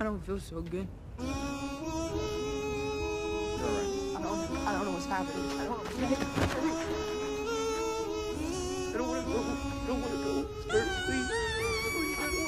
I don't feel so good. You're all right. I don't know what's happening. I don't want to go. I don't want to go. Sir, please.